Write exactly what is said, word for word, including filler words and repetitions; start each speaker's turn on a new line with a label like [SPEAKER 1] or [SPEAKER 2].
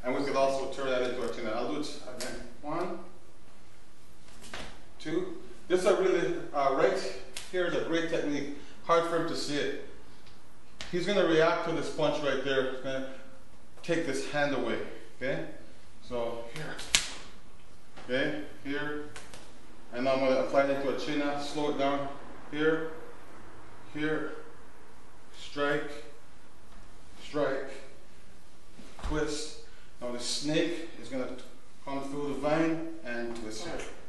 [SPEAKER 1] And we could also turn that into a chin. I'll do it again. One, two. This is a really, uh, right here is a great technique. Hard for him to see it. He's going to react to this punch right there. He's going to take this hand away. Okay? So here. Okay? Here. And now I'm going to apply it into a chin. Slow it down. Here. Here. Strike. Strike. Twist. Now the snake is going to come through the vine and twist here.